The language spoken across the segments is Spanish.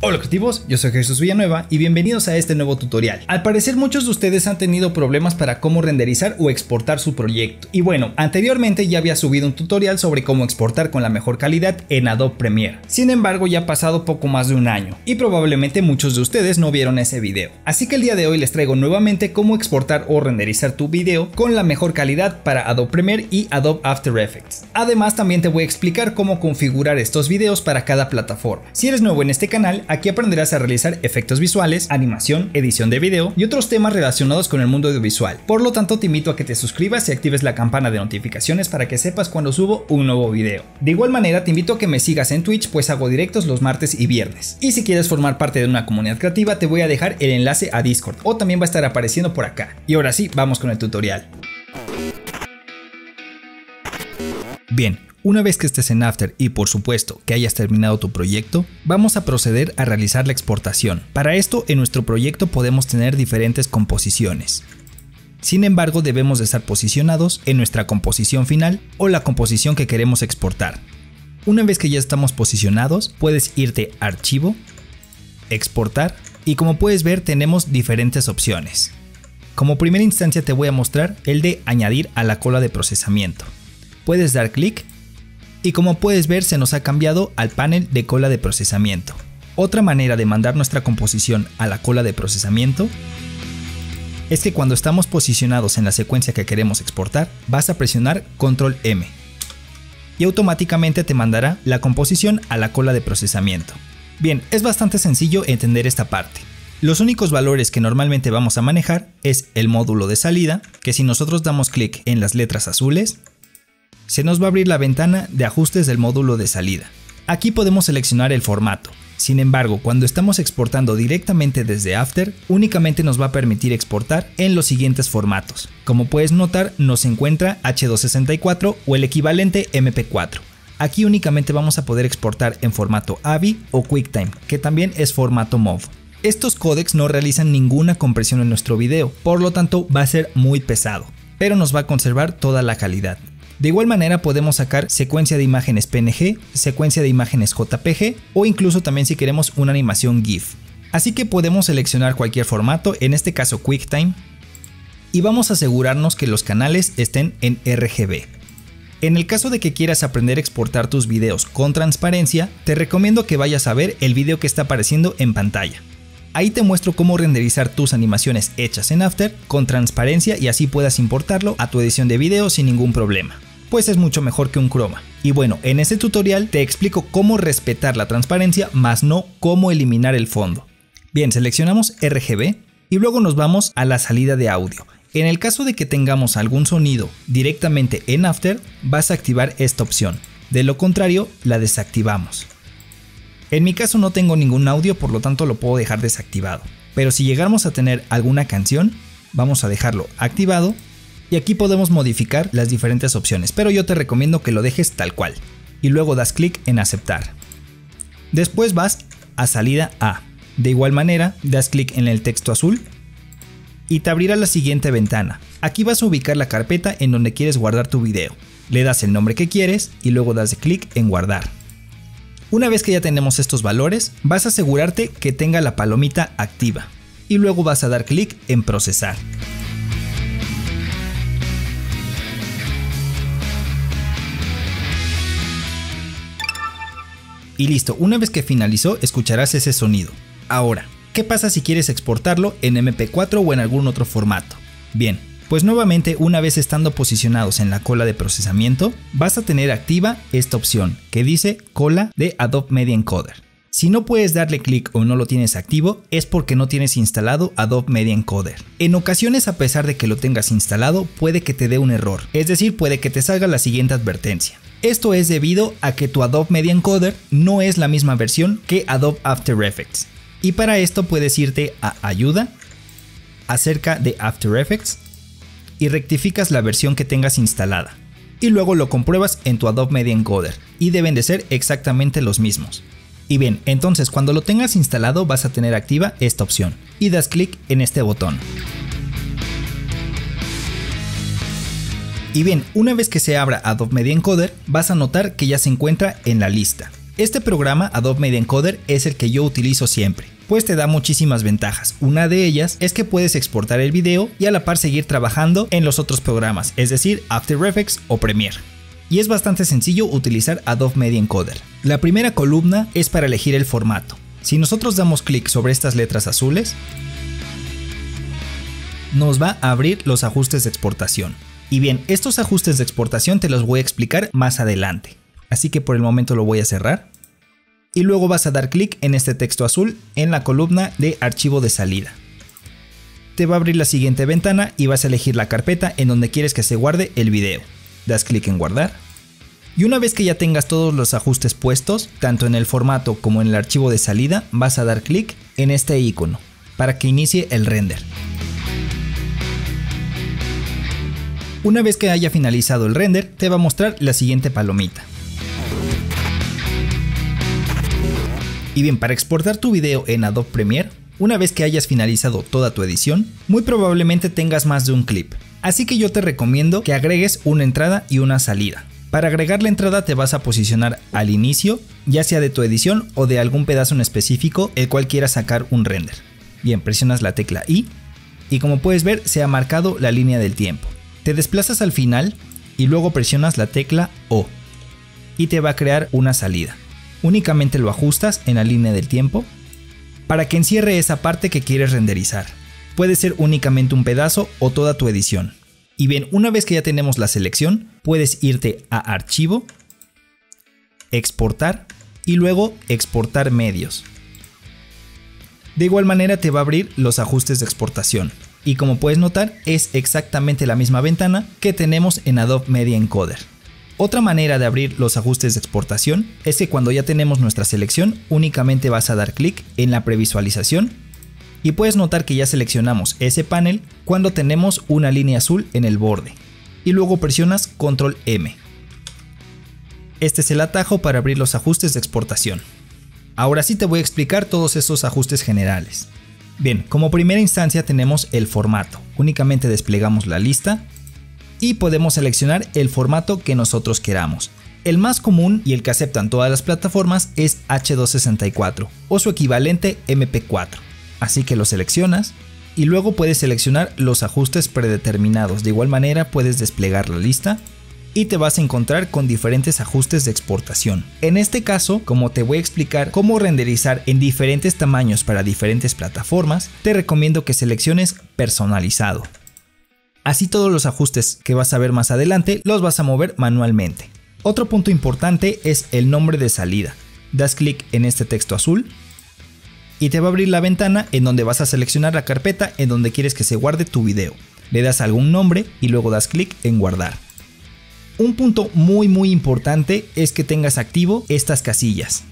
Hola creativos, yo soy Jesús Villanueva y bienvenidos a este nuevo tutorial. Al parecer muchos de ustedes han tenido problemas para cómo renderizar o exportar su proyecto. Y bueno, anteriormente ya había subido un tutorial sobre cómo exportar con la mejor calidad en Adobe Premiere. Sin embargo, ya ha pasado poco más de un año y probablemente muchos de ustedes no vieron ese video. Así que el día de hoy les traigo nuevamente cómo exportar o renderizar tu video con la mejor calidad para Adobe Premiere y Adobe After Effects. Además, también te voy a explicar cómo configurar estos videos para cada plataforma. Si eres nuevo en este canal, aquí aprenderás a realizar efectos visuales, animación, edición de video y otros temas relacionados con el mundo audiovisual. Por lo tanto, te invito a que te suscribas y actives la campana de notificaciones para que sepas cuando subo un nuevo video. De igual manera, te invito a que me sigas en Twitch, pues hago directos los martes y viernes. Y si quieres formar parte de una comunidad creativa, te voy a dejar el enlace a Discord o también va a estar apareciendo por acá. Y ahora sí, vamos con el tutorial. Bien. Una vez que estés en After y por supuesto que hayas terminado tu proyecto, vamos a proceder a realizar la exportación. Para esto, en nuestro proyecto podemos tener diferentes composiciones. Sin embargo, debemos de estar posicionados en nuestra composición final o la composición que queremos exportar. Una vez que ya estamos posicionados, puedes irte a Archivo, Exportar y como puedes ver tenemos diferentes opciones. Como primera instancia te voy a mostrar el de añadir a la cola de procesamiento. Puedes dar clic y como puedes ver se nos ha cambiado al panel de cola de procesamiento. Otra manera de mandar nuestra composición a la cola de procesamiento es que cuando estamos posicionados en la secuencia que queremos exportar, vas a presionar Control M y automáticamente te mandará la composición a la cola de procesamiento. Bien, es bastante sencillo entender esta parte. Los únicos valores que normalmente vamos a manejar es el módulo de salida, que si nosotros damos clic en las letras azules, se nos va a abrir la ventana de ajustes del módulo de salida. Aquí podemos seleccionar el formato. Sin embargo, cuando estamos exportando directamente desde After, únicamente nos va a permitir exportar en los siguientes formatos. Como puedes notar, nos encuentra H264 o el equivalente MP4. Aquí únicamente vamos a poder exportar en formato AVI o QuickTime, que también es formato MOV. Estos códecs no realizan ninguna compresión en nuestro video, por lo tanto va a ser muy pesado, pero nos va a conservar toda la calidad. De igual manera podemos sacar secuencia de imágenes PNG, secuencia de imágenes JPG o incluso también si queremos una animación GIF. Así que podemos seleccionar cualquier formato, en este caso QuickTime, y vamos a asegurarnos que los canales estén en RGB. En el caso de que quieras aprender a exportar tus videos con transparencia, te recomiendo que vayas a ver el video que está apareciendo en pantalla. Ahí te muestro cómo renderizar tus animaciones hechas en After con transparencia y así puedas importarlo a tu edición de video sin ningún problema, pues es mucho mejor que un croma. Y bueno, en este tutorial te explico cómo respetar la transparencia, más no cómo eliminar el fondo. Bien, seleccionamos RGB y luego nos vamos a la salida de audio. En el caso de que tengamos algún sonido directamente en After, vas a activar esta opción. De lo contrario, la desactivamos. En mi caso no tengo ningún audio, por lo tanto lo puedo dejar desactivado. Pero si llegamos a tener alguna canción, vamos a dejarlo activado y aquí podemos modificar las diferentes opciones, pero yo te recomiendo que lo dejes tal cual y luego das clic en aceptar. Después vas a salida A. De igual manera, das clic en el texto azul y te abrirá la siguiente ventana. Aquí vas a ubicar la carpeta en donde quieres guardar tu video. Le das el nombre que quieres y luego das clic en guardar. Una vez que ya tenemos estos valores, vas a asegurarte que tenga la palomita activa y luego vas a dar clic en procesar. Y listo, una vez que finalizó, escucharás ese sonido. Ahora, ¿qué pasa si quieres exportarlo en MP4 o en algún otro formato? Bien, pues nuevamente una vez estando posicionados en la cola de procesamiento, vas a tener activa esta opción que dice cola de Adobe Media Encoder. Si no puedes darle clic o no lo tienes activo, es porque no tienes instalado Adobe Media Encoder. En ocasiones, a pesar de que lo tengas instalado, puede que te dé un error, es decir, puede que te salga la siguiente advertencia. Esto es debido a que tu Adobe Media Encoder no es la misma versión que Adobe After Effects. Y para esto puedes irte a Ayuda, acerca de After Effects, y rectificas la versión que tengas instalada. Y luego lo compruebas en tu Adobe Media Encoder y deben de ser exactamente los mismos. Y bien, entonces cuando lo tengas instalado vas a tener activa esta opción y das clic en este botón. Y bien, una vez que se abra Adobe Media Encoder vas a notar que ya se encuentra en la lista. Este programa Adobe Media Encoder es el que yo utilizo siempre, pues te da muchísimas ventajas. Una de ellas es que puedes exportar el video y a la par seguir trabajando en los otros programas, es decir, After Effects o Premiere. Y es bastante sencillo utilizar Adobe Media Encoder. La primera columna es para elegir el formato. Si nosotros damos clic sobre estas letras azules, nos va a abrir los ajustes de exportación. Y bien, estos ajustes de exportación te los voy a explicar más adelante. Así que por el momento lo voy a cerrar. Y luego vas a dar clic en este texto azul en la columna de archivo de salida. Te va a abrir la siguiente ventana y vas a elegir la carpeta en donde quieres que se guarde el video. Das clic en guardar. Y una vez que ya tengas todos los ajustes puestos, tanto en el formato como en el archivo de salida, vas a dar clic en este icono para que inicie el render. Una vez que haya finalizado el render, te va a mostrar la siguiente palomita. Y bien, para exportar tu video en Adobe Premiere, una vez que hayas finalizado toda tu edición, muy probablemente tengas más de un clip. Así que yo te recomiendo que agregues una entrada y una salida. Para agregar la entrada te vas a posicionar al inicio, ya sea de tu edición o de algún pedazo en específico el cual quieras sacar un render. Bien, presionas la tecla I y como puedes ver se ha marcado la línea del tiempo. Te desplazas al final y luego presionas la tecla O y te va a crear una salida. Únicamente lo ajustas en la línea del tiempo para que encierre esa parte que quieres renderizar. Puede ser únicamente un pedazo o toda tu edición. Y bien, una vez que ya tenemos la selección, puedes irte a Archivo, Exportar y luego Exportar medios. De igual manera te va a abrir los ajustes de exportación. Y como puedes notar, es exactamente la misma ventana que tenemos en Adobe Media Encoder. Otra manera de abrir los ajustes de exportación es que cuando ya tenemos nuestra selección, únicamente vas a dar clic en la previsualización y puedes notar que ya seleccionamos ese panel cuando tenemos una línea azul en el borde y luego presionas Control M. Este es el atajo para abrir los ajustes de exportación. Ahora sí te voy a explicar todos estos ajustes generales. Bien, como primera instancia tenemos el formato. Únicamente desplegamos la lista y podemos seleccionar el formato que nosotros queramos. El más común y el que aceptan todas las plataformas es H264 o su equivalente MP4. Así que lo seleccionas y luego puedes seleccionar los ajustes predeterminados. De igual manera puedes desplegar la lista y te vas a encontrar con diferentes ajustes de exportación. En este caso, como te voy a explicar cómo renderizar en diferentes tamaños para diferentes plataformas, te recomiendo que selecciones personalizado. Así todos los ajustes que vas a ver más adelante los vas a mover manualmente. Otro punto importante es el nombre de salida. Das clic en este texto azul y te va a abrir la ventana en donde vas a seleccionar la carpeta en donde quieres que se guarde tu video. Le das algún nombre y luego das clic en guardar. Un punto muy importante es que tengas activo estas casillas.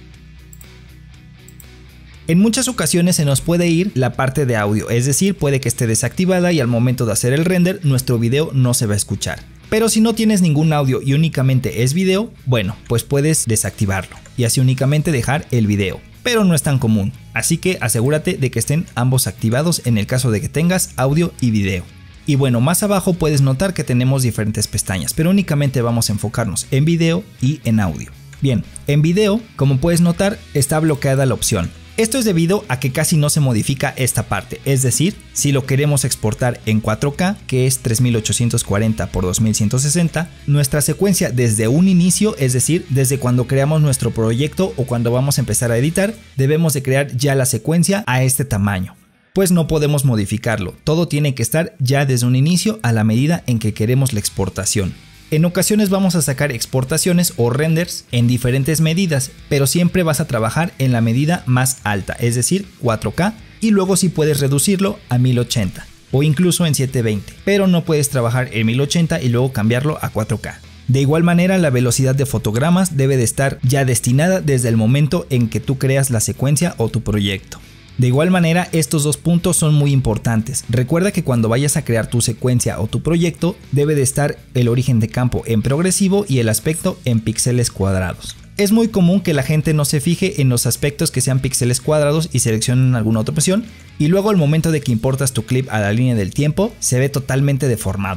En muchas ocasiones se nos puede ir la parte de audio, es decir, puede que esté desactivada y al momento de hacer el render nuestro video no se va a escuchar. Pero si no tienes ningún audio y únicamente es video, bueno, pues puedes desactivarlo y así únicamente dejar el video. Pero no es tan común, así que asegúrate de que estén ambos activados en el caso de que tengas audio y video. Y bueno, más abajo puedes notar que tenemos diferentes pestañas, pero únicamente vamos a enfocarnos en video y en audio. Bien, en video, como puedes notar, está bloqueada la opción. Esto es debido a que casi no se modifica esta parte, es decir, si lo queremos exportar en 4K, que es 3840 x 2160, nuestra secuencia desde un inicio, es decir, desde cuando creamos nuestro proyecto o cuando vamos a empezar a editar, debemos de crear ya la secuencia a este tamaño. Pues no podemos modificarlo, todo tiene que estar ya desde un inicio a la medida en que queremos la exportación. En ocasiones vamos a sacar exportaciones o renders en diferentes medidas, pero siempre vas a trabajar en la medida más alta, es decir 4K, y luego sí puedes reducirlo a 1080 o incluso en 720, pero no puedes trabajar en 1080 y luego cambiarlo a 4K. De igual manera, la velocidad de fotogramas debe de estar ya destinada desde el momento en que tú creas la secuencia o tu proyecto. De igual manera, estos dos puntos son muy importantes. Recuerda que cuando vayas a crear tu secuencia o tu proyecto, debe de estar el origen de campo en progresivo y el aspecto en píxeles cuadrados. Es muy común que la gente no se fije en los aspectos que sean píxeles cuadrados y seleccionen alguna otra opción, y luego al momento de que importas tu clip a la línea del tiempo, se ve totalmente deformado.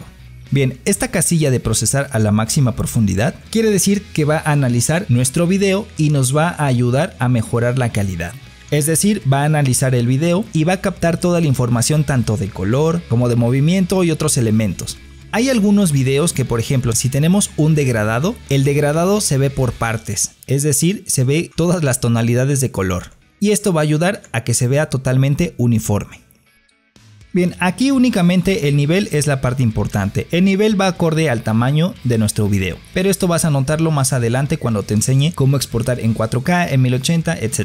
Bien, esta casilla de procesar a la máxima profundidad quiere decir que va a analizar nuestro video y nos va a ayudar a mejorar la calidad. Es decir, va a analizar el video y va a captar toda la información tanto de color como de movimiento y otros elementos. Hay algunos videos que, por ejemplo, si tenemos un degradado, el degradado se ve por partes, es decir, se ve todas las tonalidades de color. Y esto va a ayudar a que se vea totalmente uniforme. Bien, aquí únicamente el nivel es la parte importante. El nivel va acorde al tamaño de nuestro video, pero esto vas a notarlo más adelante cuando te enseñe cómo exportar en 4K, en 1080, etc.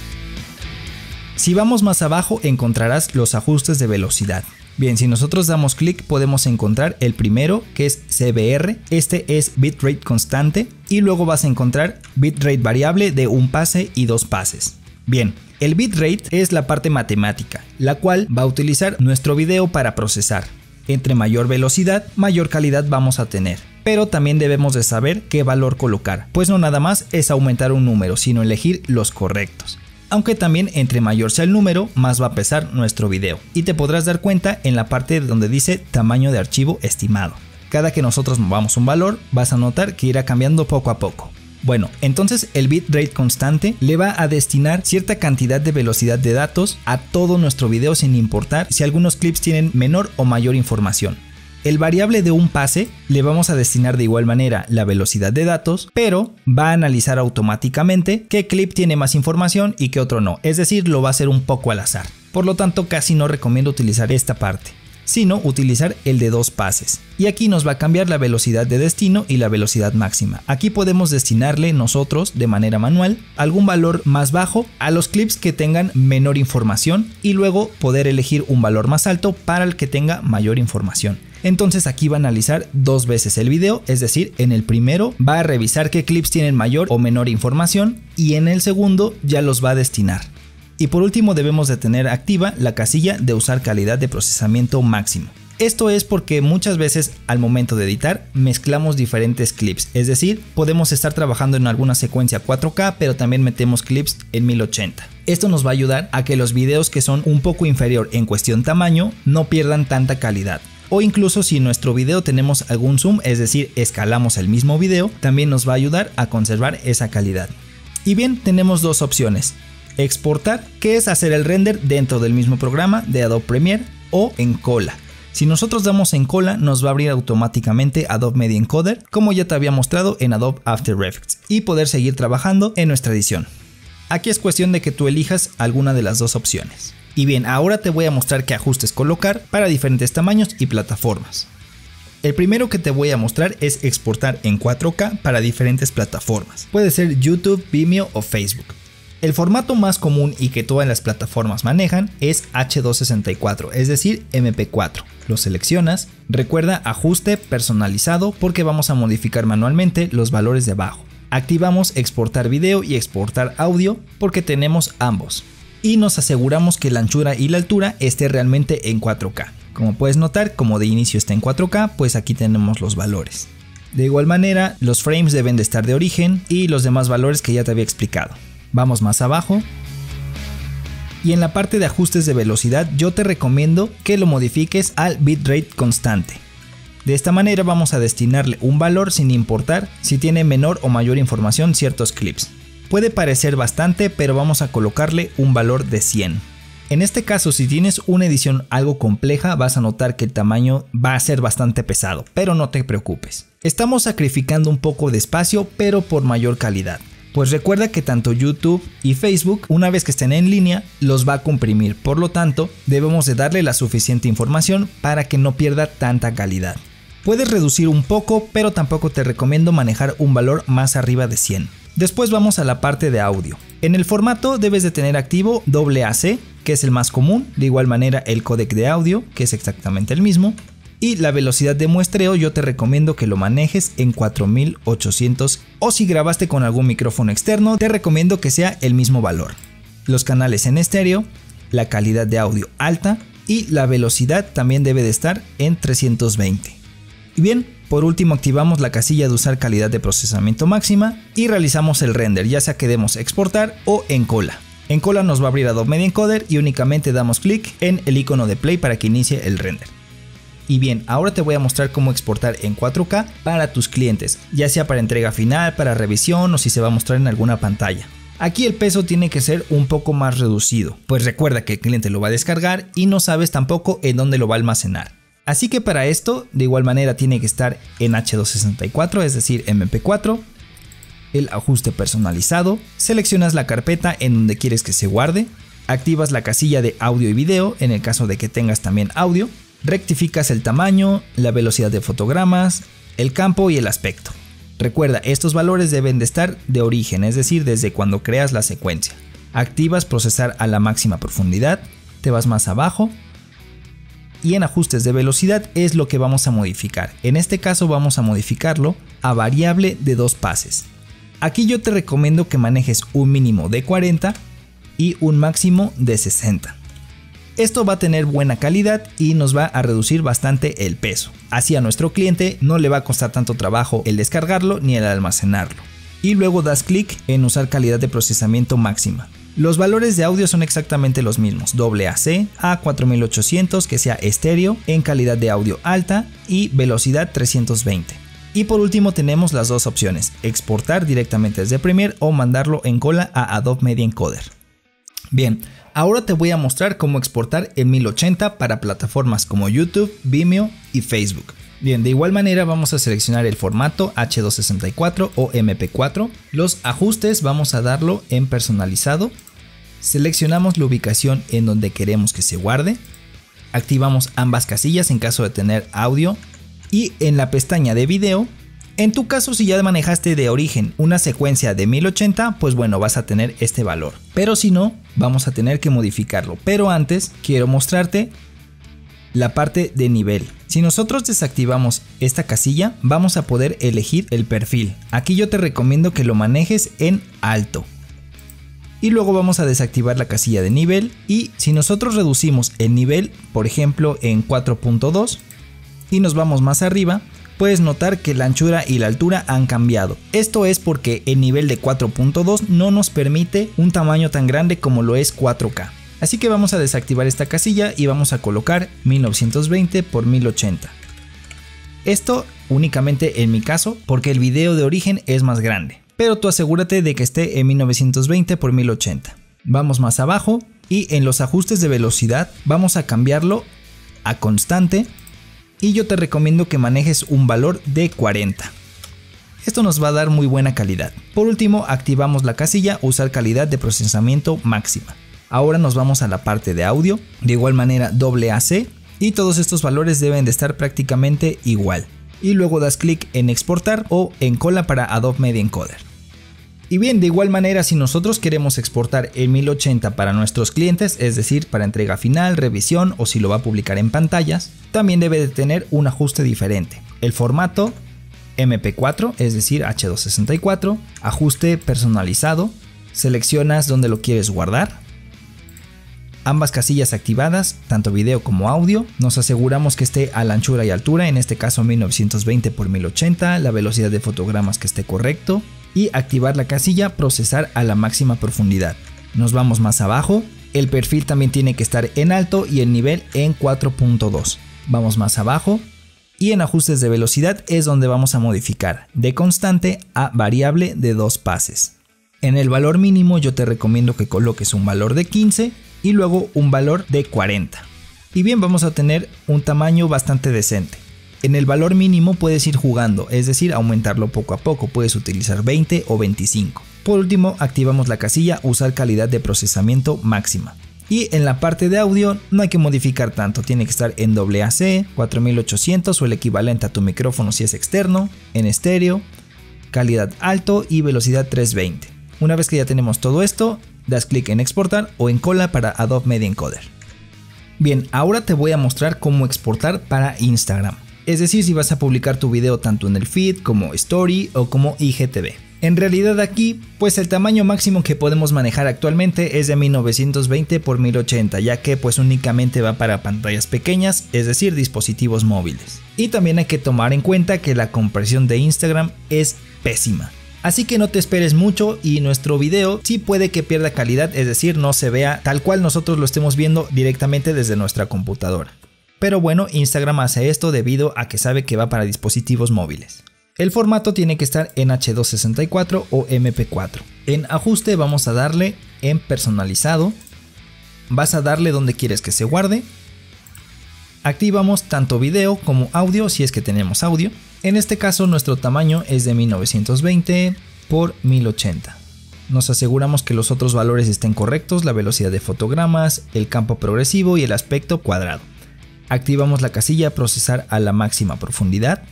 Si vamos más abajo encontrarás los ajustes de velocidad. Bien, si nosotros damos clic podemos encontrar el primero, que es CBR, este es bitrate constante, y luego vas a encontrar bitrate variable de un pase y 2 pases. Bien, el bitrate es la parte matemática, la cual va a utilizar nuestro video para procesar. Entre mayor velocidad, mayor calidad vamos a tener. Pero también debemos de saber qué valor colocar, pues no nada más es aumentar un número, sino elegir los correctos. Aunque también entre mayor sea el número, más va a pesar nuestro video. Y te podrás dar cuenta en la parte donde dice tamaño de archivo estimado. Cada que nosotros movamos un valor, vas a notar que irá cambiando poco a poco. Bueno, entonces el bitrate constante le va a destinar cierta cantidad de velocidad de datos a todo nuestro video sin importar si algunos clips tienen menor o mayor información. El variable de un pase le vamos a destinar de igual manera la velocidad de datos, pero va a analizar automáticamente qué clip tiene más información y qué otro no, es decir, lo va a hacer un poco al azar. Por lo tanto, casi no recomiendo utilizar esta parte, sino utilizar el de 2 pases. Y aquí nos va a cambiar la velocidad de destino y la velocidad máxima. Aquí podemos destinarle nosotros de manera manual algún valor más bajo a los clips que tengan menor información y luego poder elegir un valor más alto para el que tenga mayor información. Entonces aquí va a analizar 2 veces el video, es decir, en el primero va a revisar qué clips tienen mayor o menor información y en el segundo ya los va a destinar. Y por último debemos de tener activa la casilla de usar calidad de procesamiento máximo. Esto es porque muchas veces al momento de editar mezclamos diferentes clips, es decir, podemos estar trabajando en alguna secuencia 4K pero también metemos clips en 1080. Esto nos va a ayudar a que los videos que son un poco inferior en cuestión tamaño no pierdan tanta calidad. O incluso si en nuestro video tenemos algún zoom, es decir, escalamos el mismo video, también nos va a ayudar a conservar esa calidad. Y bien, tenemos 2 opciones. Exportar, que es hacer el render dentro del mismo programa de Adobe Premiere, o en cola. Si nosotros damos en cola, nos va a abrir automáticamente Adobe Media Encoder, como ya te había mostrado en Adobe After Effects, y poder seguir trabajando en nuestra edición. Aquí es cuestión de que tú elijas alguna de las 2 opciones. Y bien, ahora te voy a mostrar qué ajustes colocar para diferentes tamaños y plataformas. El primero que te voy a mostrar es exportar en 4K para diferentes plataformas. Puede ser YouTube, Vimeo o Facebook. El formato más común y que todas las plataformas manejan es H264, es decir, MP4. Lo seleccionas, recuerda ajuste personalizado porque vamos a modificar manualmente los valores de abajo. Activamos exportar video y exportar audio porque tenemos ambos. Y nos aseguramos que la anchura y la altura esté realmente en 4K. Como puedes notar, como de inicio está en 4K, pues aquí tenemos los valores. De igual manera, los frames deben de estar de origen y los demás valores que ya te había explicado. Vamos más abajo. Y en la parte de ajustes de velocidad yo te recomiendo que lo modifiques al bitrate constante. De esta manera vamos a destinarle un valor sin importar si tiene menor o mayor información ciertos clips. Puede parecer bastante, pero vamos a colocarle un valor de 100. En este caso, si tienes una edición algo compleja, vas a notar que el tamaño va a ser bastante pesado, pero no te preocupes. Estamos sacrificando un poco de espacio, pero por mayor calidad. Pues recuerda que tanto YouTube y Facebook, una vez que estén en línea, los va a comprimir. Por lo tanto, debemos de darle la suficiente información para que no pierda tanta calidad. Puedes reducir un poco, pero tampoco te recomiendo manejar un valor más arriba de 100. Después vamos a la parte de audio. En el formato debes de tener activo AAC, que es el más común, de igual manera el códec de audio, que es exactamente el mismo, y la velocidad de muestreo yo te recomiendo que lo manejes en 4800 o si grabaste con algún micrófono externo te recomiendo que sea el mismo valor. Los canales en estéreo, la calidad de audio alta y la velocidad también debe de estar en 320. Y bien, por último activamos la casilla de usar calidad de procesamiento máxima y realizamos el render, ya sea que demos exportar o en cola. En cola nos va a abrir Adobe Media Encoder y únicamente damos clic en el icono de play para que inicie el render. Y bien, ahora te voy a mostrar cómo exportar en 4K para tus clientes, ya sea para entrega final, para revisión o si se va a mostrar en alguna pantalla. Aquí el peso tiene que ser un poco más reducido, pues recuerda que el cliente lo va a descargar y no sabes tampoco en dónde lo va a almacenar. Así que para esto, de igual manera tiene que estar en H264, es decir, MP4, el ajuste personalizado, seleccionas la carpeta en donde quieres que se guarde, activas la casilla de audio y video en el caso de que tengas también audio, rectificas el tamaño, la velocidad de fotogramas, el campo y el aspecto. Recuerda, estos valores deben de estar de origen, es decir, desde cuando creas la secuencia. Activas procesar a la máxima profundidad, te vas más abajo y en ajustes de velocidad es lo que vamos a modificar. En este caso vamos a modificarlo a variable de 2 pases. Aquí yo te recomiendo que manejes un mínimo de 40 y un máximo de 60. Esto va a tener buena calidad y nos va a reducir bastante el peso. Así a nuestro cliente no le va a costar tanto trabajo el descargarlo ni el almacenarlo. Y luego das clic en usar calidad de procesamiento máxima. Los valores de audio son exactamente los mismos, AAC a 4800 que sea estéreo en calidad de audio alta y velocidad 320. Y por último tenemos las dos opciones, exportar directamente desde Premiere o mandarlo en cola a Adobe Media Encoder. Bien, ahora te voy a mostrar cómo exportar en 1080 para plataformas como YouTube, Vimeo y Facebook. Bien, de igual manera vamos a seleccionar el formato H264 o MP4. Los ajustes vamos a darlo en personalizado. Seleccionamos la ubicación en donde queremos que se guarde. Activamos ambas casillas en caso de tener audio. Y en la pestaña de video, en tu caso si ya manejaste de origen una secuencia de 1080, pues bueno, vas a tener este valor. Pero si no, vamos a tener que modificarlo. Pero antes quiero mostrarte la parte de nivel. Si nosotros desactivamos esta casilla, vamos a poder elegir el perfil. Aquí yo te recomiendo que lo manejes en alto. Y luego vamos a desactivar la casilla de nivel. Y si nosotros reducimos el nivel, por ejemplo en 4.2 y nos vamos más arriba, puedes notar que la anchura y la altura han cambiado. Esto es porque el nivel de 4.2 no nos permite un tamaño tan grande como lo es 4K. Así que vamos a desactivar esta casilla y vamos a colocar 1920 x 1080. Esto únicamente en mi caso porque el video de origen es más grande. Pero tú asegúrate de que esté en 1920 x 1080. Vamos más abajo y en los ajustes de velocidad vamos a cambiarlo a constante. Y yo te recomiendo que manejes un valor de 40. Esto nos va a dar muy buena calidad. Por último, activamos la casilla usar calidad de procesamiento máxima. Ahora nos vamos a la parte de audio, de igual manera AAC y todos estos valores deben de estar prácticamente igual. Y luego das clic en exportar o en cola para Adobe Media Encoder. Y bien, de igual manera si nosotros queremos exportar en 1080 para nuestros clientes, es decir, para entrega final, revisión o si lo va a publicar en pantallas, también debe de tener un ajuste diferente. El formato MP4, es decir, H264, ajuste personalizado, seleccionas donde lo quieres guardar. Ambas casillas activadas, tanto video como audio, nos aseguramos que esté a la anchura y altura, en este caso 1920 x 1080, la velocidad de fotogramas que esté correcto y activar la casilla procesar a la máxima profundidad. Nos vamos más abajo, el perfil también tiene que estar en alto y el nivel en 4.2. Vamos más abajo y en ajustes de velocidad es donde vamos a modificar de constante a variable de 2 pases. En el valor mínimo yo te recomiendo que coloques un valor de 15 y luego un valor de 40. Y bien, vamos a tener un tamaño bastante decente. En el valor mínimo puedes ir jugando, es decir, aumentarlo poco a poco, puedes utilizar 20 o 25. Por último, activamos la casilla usar calidad de procesamiento máxima. Y en la parte de audio no hay que modificar tanto, tiene que estar en AAC, 4800 o el equivalente a tu micrófono si es externo, en estéreo, calidad alto y velocidad 320. Una vez que ya tenemos todo esto, das clic en exportar o en cola para Adobe Media Encoder. Bien, ahora te voy a mostrar cómo exportar para Instagram. Es decir, si vas a publicar tu video tanto en el feed como story o como IGTV. En realidad aquí, pues el tamaño máximo que podemos manejar actualmente es de 1920 x 1080, ya que pues únicamente va para pantallas pequeñas, es decir, dispositivos móviles. Y también hay que tomar en cuenta que la compresión de Instagram es pésima. Así que no te esperes mucho y nuestro video sí puede que pierda calidad, es decir, no se vea tal cual nosotros lo estemos viendo directamente desde nuestra computadora. pero bueno, Instagram hace esto debido a que sabe que va para dispositivos móviles. El formato tiene que estar en H264 o MP4. En ajuste vamos a darle en personalizado, vas a darle donde quieres que se guarde. Activamos tanto video como audio si es que tenemos audio. En este caso nuestro tamaño es de 1920 por 1080. Nos aseguramos que los otros valores estén correctos, la velocidad de fotogramas, el campo progresivo y el aspecto cuadrado. Activamos la casilla procesar a la máxima profundidad.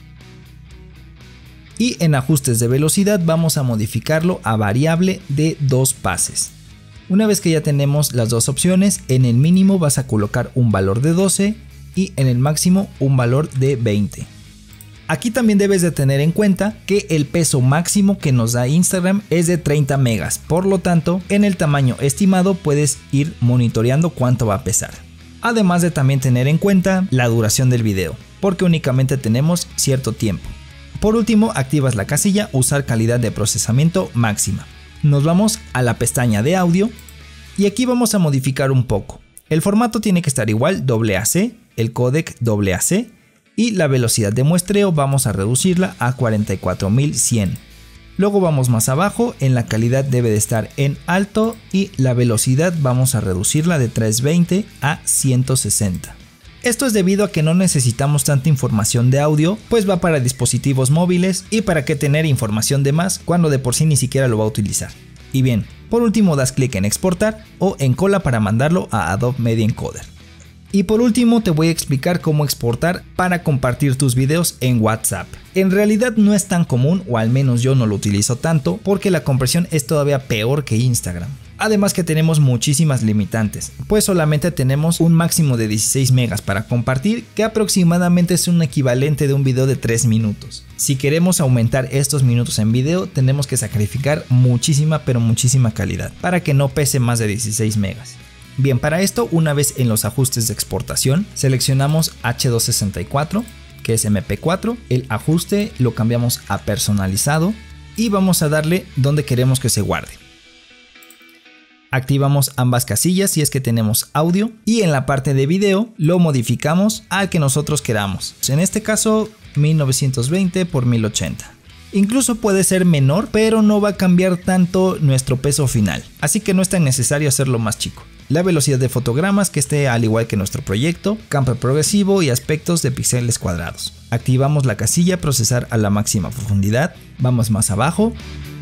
Y en ajustes de velocidad vamos a modificarlo a variable de 2 pases. Una vez que ya tenemos las dos opciones, en el mínimo vas a colocar un valor de 12 y en el máximo un valor de 20. Aquí también debes de tener en cuenta que el peso máximo que nos da Instagram es de 30 megas, por lo tanto en el tamaño estimado puedes ir monitoreando cuánto va a pesar. Además de también tener en cuenta la duración del video, porque únicamente tenemos cierto tiempo. Por último, activas la casilla usar calidad de procesamiento máxima. Nos vamos a la pestaña de audio y aquí vamos a modificar un poco. El formato tiene que estar igual, AAC, el códec AAC y la velocidad de muestreo vamos a reducirla a 44100. Luego vamos más abajo, en la calidad debe de estar en alto y la velocidad vamos a reducirla de 320 a 160. Esto es debido a que no necesitamos tanta información de audio, pues va para dispositivos móviles y para qué tener información de más cuando de por sí ni siquiera lo va a utilizar. Y bien, por último das clic en exportar o en cola para mandarlo a Adobe Media Encoder. Y por último te voy a explicar cómo exportar para compartir tus videos en WhatsApp. En realidad no es tan común, o al menos yo no lo utilizo tanto, porque la compresión es todavía peor que Instagram. Además que tenemos muchísimas limitantes, pues solamente tenemos un máximo de 16 megas para compartir, que aproximadamente es un equivalente de un video de 3 minutos. Si queremos aumentar estos minutos en video, tenemos que sacrificar muchísima calidad, para que no pese más de 16 megas. Bien, para esto, una vez en los ajustes de exportación, seleccionamos H264, que es MP4, el ajuste lo cambiamos a personalizado y vamos a darle donde queremos que se guarde. Activamos ambas casillas si es que tenemos audio y en la parte de video lo modificamos al que nosotros queramos. En este caso 1920 por 1080. Incluso puede ser menor, pero no va a cambiar tanto nuestro peso final, así que no es tan necesario hacerlo más chico. La velocidad de fotogramas que esté al igual que nuestro proyecto, campo progresivo y aspectos de píxeles cuadrados. Activamos la casilla procesar a la máxima profundidad, vamos más abajo.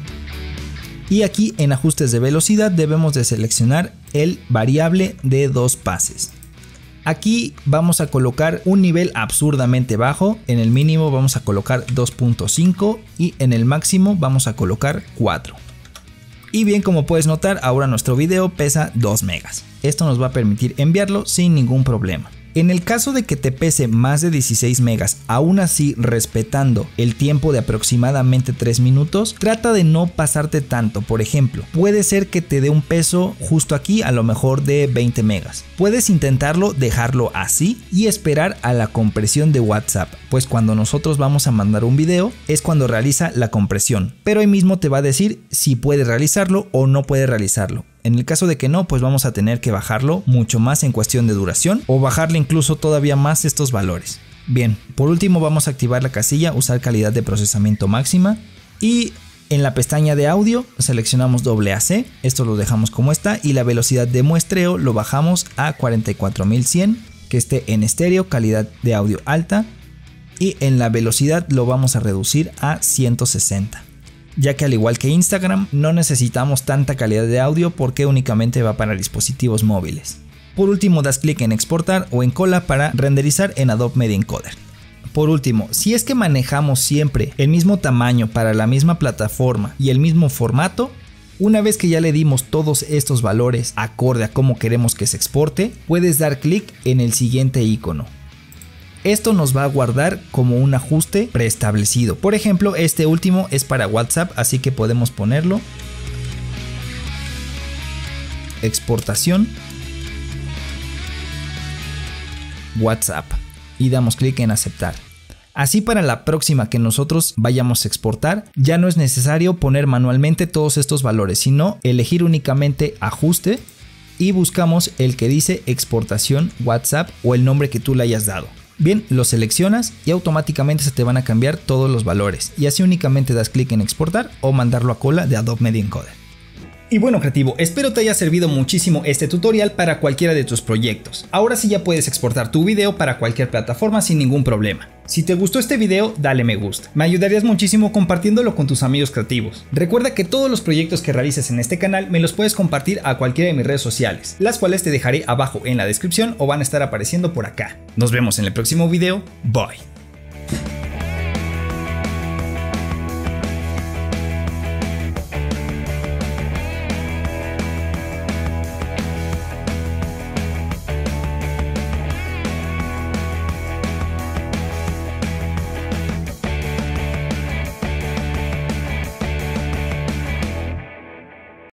Y aquí en ajustes de velocidad debemos de seleccionar el variable de 2 pases. Aquí vamos a colocar un nivel absurdamente bajo, en el mínimo vamos a colocar 2.5 y en el máximo vamos a colocar 4. Y bien, como puedes notar, ahora nuestro video pesa 2 megas. Esto nos va a permitir enviarlo sin ningún problema. En el caso de que te pese más de 16 megas, aún así respetando el tiempo de aproximadamente 3 minutos, trata de no pasarte tanto. Por ejemplo, puede ser que te dé un peso justo aquí, a lo mejor de 20 megas. Puedes intentarlo, dejarlo así y esperar a la compresión de WhatsApp, pues cuando nosotros vamos a mandar un video es cuando realiza la compresión, pero ahí mismo te va a decir si puede realizarlo o no puede realizarlo. En el caso de que no, pues vamos a tener que bajarlo mucho más en cuestión de duración o bajarle incluso todavía más estos valores. Bien, por último vamos a activar la casilla usar calidad de procesamiento máxima y en la pestaña de audio seleccionamos AAC, esto lo dejamos como está y la velocidad de muestreo lo bajamos a 44100, que esté en estéreo, calidad de audio alta y en la velocidad lo vamos a reducir a 160. Ya que al igual que Instagram no necesitamos tanta calidad de audio porque únicamente va para dispositivos móviles. Por último das clic en exportar o en cola para renderizar en Adobe Media Encoder. Por último, si es que manejamos siempre el mismo tamaño para la misma plataforma y el mismo formato, una vez que ya le dimos todos estos valores acorde a cómo queremos que se exporte, puedes dar clic en el siguiente icono. Esto nos va a guardar como un ajuste preestablecido. Por ejemplo, este último es para WhatsApp, así que podemos ponerlo. Exportación. WhatsApp. Y damos clic en aceptar. Así para la próxima que nosotros vayamos a exportar, ya no es necesario poner manualmente todos estos valores, sino elegir únicamente ajuste y buscamos el que dice exportación WhatsApp o el nombre que tú le hayas dado. Bien, lo seleccionas y automáticamente se te van a cambiar todos los valores y así únicamente das clic en exportar o mandarlo a cola de Adobe Media Encoder. Y bueno, creativo, espero te haya servido muchísimo este tutorial para cualquiera de tus proyectos. Ahora sí ya puedes exportar tu video para cualquier plataforma sin ningún problema. Si te gustó este video, dale me gusta. Me ayudarías muchísimo compartiéndolo con tus amigos creativos. Recuerda que todos los proyectos que realices en este canal me los puedes compartir a cualquiera de mis redes sociales, las cuales te dejaré abajo en la descripción o van a estar apareciendo por acá. Nos vemos en el próximo video. Bye.